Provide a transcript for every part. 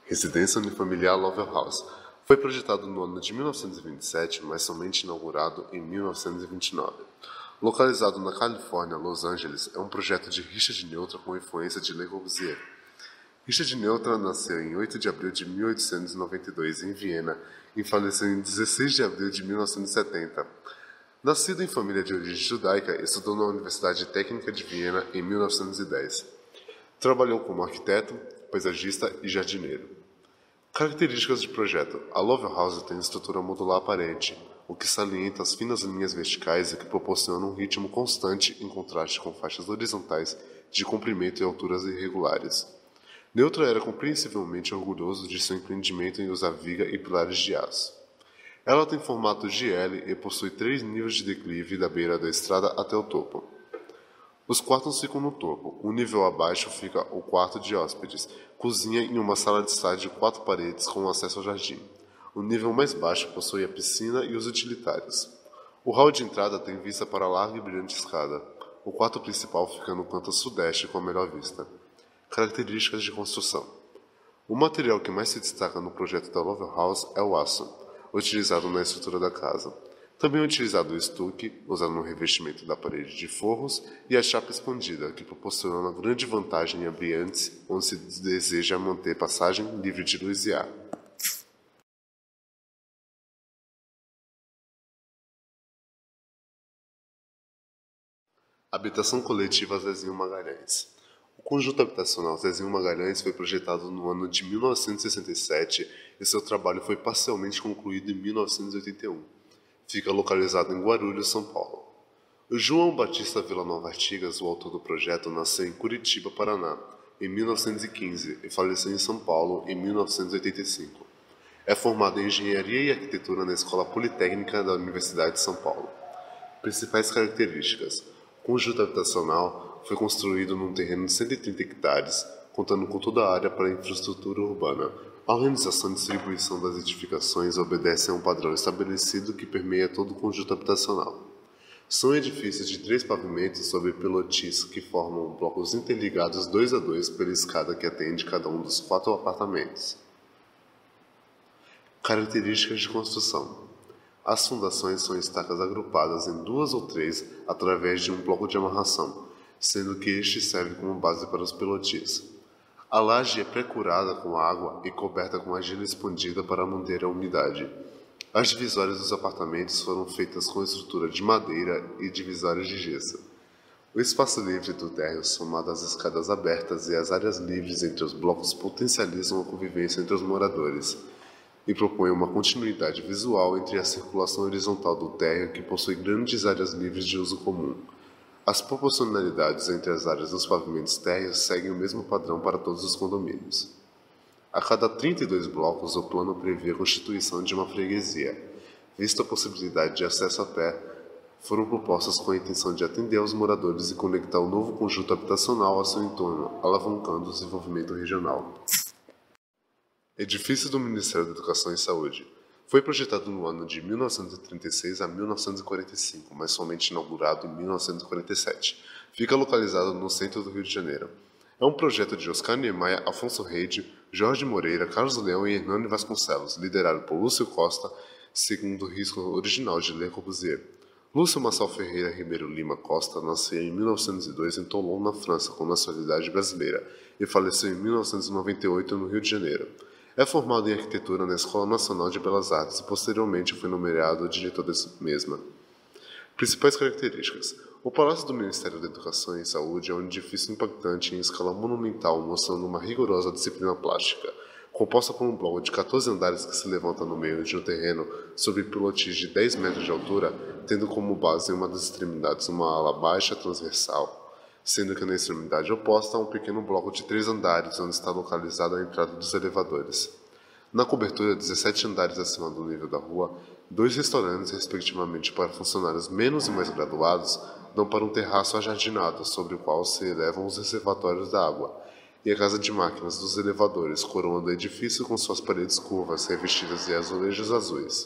Residência unifamiliar Lovel House. Foi projetado no ano de 1927, mas somente inaugurado em 1929. Localizado na Califórnia, Los Angeles, é um projeto de Richard Neutra com influência de Le Corbusier. Richard Neutra nasceu em 8 de abril de 1892 em Viena e faleceu em 16 de abril de 1970. Nascido em família de origem judaica, estudou na Universidade Técnica de Viena em 1910. Trabalhou como arquiteto, paisagista e jardineiro. Características do projeto. A Lovel House tem estrutura modular aparente, o que salienta as finas linhas verticais e que proporciona um ritmo constante em contraste com faixas horizontais de comprimento e alturas irregulares. Neutra era compreensivelmente orgulhoso de seu empreendimento em usar viga e pilares de aço. Ela tem formato de L e possui 3 níveis de declive da beira da estrada até o topo. Os quartos ficam no topo. Um nível abaixo fica o quarto de hóspedes, cozinha e uma sala de estar de 4 paredes com acesso ao jardim. O nível mais baixo possui a piscina e os utilitários. O hall de entrada tem vista para a larga e brilhante escada. O quarto principal fica no canto sudeste com a melhor vista. Características de construção. O material que mais se destaca no projeto da Lovel House é o aço, utilizado na estrutura da casa. Também é utilizado o estuque, usado no revestimento da parede de forros, e a chapa expandida, que proporciona uma grande vantagem em ambientes onde se deseja manter passagem livre de luz e ar. Habitação coletiva Zezinho Magalhães. O conjunto habitacional Zezinho Magalhães foi projetado no ano de 1967 e seu trabalho foi parcialmente concluído em 1981. Fica localizado em Guarulhos, São Paulo. O João Batista Villanova Artigas, o autor do projeto, nasceu em Curitiba, Paraná, em 1915 e faleceu em São Paulo em 1985. É formado em Engenharia e Arquitetura na Escola Politécnica da Universidade de São Paulo. Principais características. O conjunto habitacional foi construído num terreno de 130 hectares, contando com toda a área para infraestrutura urbana. A organização e distribuição das edificações obedecem a um padrão estabelecido que permeia todo o conjunto habitacional. São edifícios de 3 pavimentos sobre pilotis que formam blocos interligados 2 a 2 pela escada que atende cada um dos 4 apartamentos. Características de construção. As fundações são estacas agrupadas em 2 ou 3 através de um bloco de amarração, sendo que este serve como base para os pilotis. A laje é pré-curada com água e coberta com argila expandida para manter a umidade. As divisórias dos apartamentos foram feitas com estrutura de madeira e divisórias de gesso. O espaço livre do térreo, somado às escadas abertas e às áreas livres entre os blocos, potencializam a convivência entre os moradores e propõem uma continuidade visual entre a circulação horizontal do térreo, que possui grandes áreas livres de uso comum. As proporcionalidades entre as áreas dos pavimentos térreos seguem o mesmo padrão para todos os condomínios. A cada 32 blocos, o plano prevê a constituição de uma freguesia. Vista a possibilidade de acesso a pé, foram propostas com a intenção de atender aos moradores e conectar o novo conjunto habitacional ao seu entorno, alavancando o desenvolvimento regional. Edifício do Ministério da Educação e Saúde. Foi projetado no ano de 1936 a 1945, mas somente inaugurado em 1947. Fica localizado no centro do Rio de Janeiro. É um projeto de Oscar Niemeyer, Afonso Reide, Jorge Moreira, Carlos Leão e Hernani Vasconcelos, liderado por Lúcio Costa, segundo o risco original de Le Corbusier. Lúcio Massal Ferreira Ribeiro Lima Costa nasceu em 1902 em Toulon, na França, com nacionalidade brasileira, e faleceu em 1998 no Rio de Janeiro. É formado em arquitetura na Escola Nacional de Belas Artes e posteriormente foi nomeado diretor da mesma. Principais características. O Palácio do Ministério da Educação e Saúde é um edifício impactante em escala monumental, mostrando uma rigorosa disciplina plástica. Composta por um bloco de 14 andares que se levanta no meio de um terreno sobre pilotis de 10 metros de altura, tendo como base em uma das extremidades uma ala baixa transversal, sendo que na extremidade oposta há um pequeno bloco de 3 andares, onde está localizada a entrada dos elevadores. Na cobertura, 17 andares acima do nível da rua, 2 restaurantes, respectivamente para funcionários menos e mais graduados, dão para um terraço ajardinado, sobre o qual se elevam os reservatórios da água, e a casa de máquinas dos elevadores, coroando o edifício com suas paredes curvas, revestidas de azulejos azuis.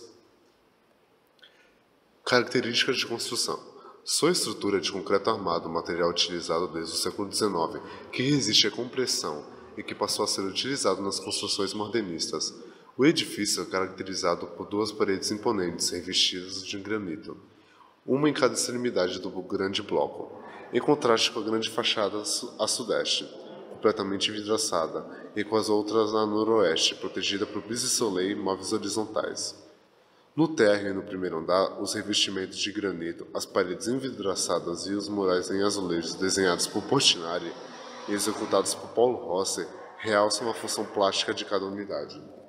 Características de construção. Sua estrutura é de concreto armado, material utilizado desde o século XIX, que resiste à compressão. e que passou a ser utilizado nas construções modernistas. O edifício é caracterizado por duas paredes imponentes revestidas de granito, uma em cada extremidade do grande bloco, em contraste com a grande fachada a sudeste, completamente vidraçada, e com as outras a noroeste, protegida por brise-soleil e móveis horizontais. No térreo e no primeiro andar, os revestimentos de granito, as paredes envidraçadas e os murais em azulejos desenhados por Portinari e executados por Paulo Rossi realçam a função plástica de cada unidade.